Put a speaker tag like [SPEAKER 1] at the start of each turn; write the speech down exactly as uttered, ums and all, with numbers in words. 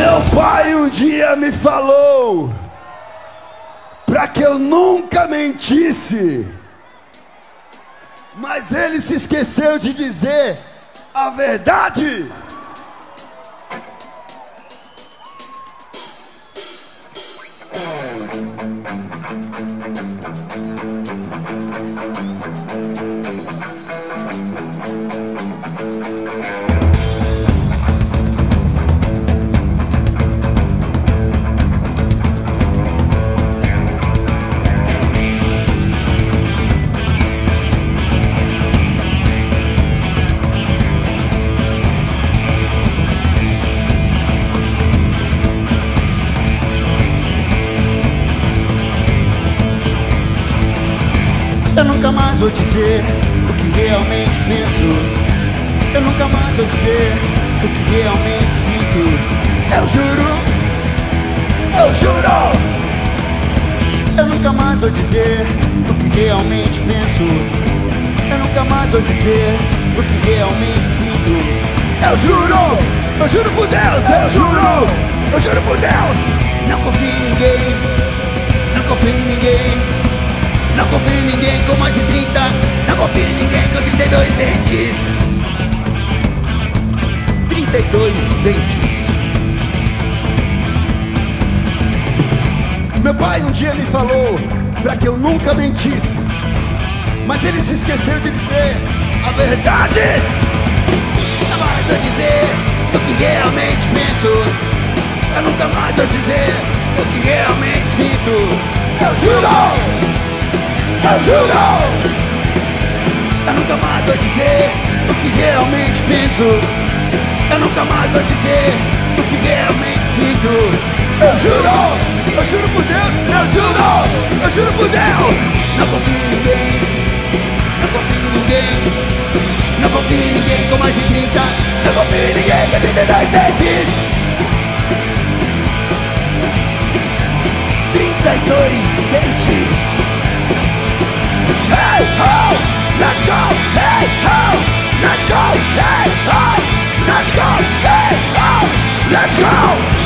[SPEAKER 1] Meu pai um dia me falou para que eu nunca mentisse, mas ele se esqueceu de dizer a verdade.
[SPEAKER 2] Eu nunca mais vou dizer o que realmente penso. Eu nunca mais vou dizer o que realmente sinto.
[SPEAKER 1] Eu juro, eu juro.
[SPEAKER 2] Eu nunca mais vou dizer o que realmente penso. Eu nunca mais vou dizer o que realmente sinto.
[SPEAKER 1] Eu juro, eu juro por Deus, eu juro, eu juro por Deus.
[SPEAKER 2] Não confio em ninguém, não confio em ninguém. Não confio em ninguém com mais de trinta. Não confio em ninguém com trinta e dois dentes. trinta e dois dentes.
[SPEAKER 1] Meu pai um dia me falou para que eu nunca mentisse, mas ele se esqueceu de dizer a verdade.
[SPEAKER 2] Nunca mais vou dizer o que realmente penso. Eu nunca mais vou dizer o que realmente sinto.
[SPEAKER 1] Eu juro, eu juro.
[SPEAKER 2] Eu nunca mais vou dizer o que realmente penso. Eu nunca mais vou dizer o que realmente sinto.
[SPEAKER 1] Eu juro, eu juro por Deus, eu juro, eu juro por Deus.
[SPEAKER 2] Não confio em ninguém, não confio em ninguém. Não confio em ninguém com mais de trinta.
[SPEAKER 1] Não confio em ninguém com trinta e dois dentes.
[SPEAKER 2] trinta e dois dentes.
[SPEAKER 1] Hey ho, let's go. Hey ho, let's go. Hey ho, let's go. Hey ho, let's go.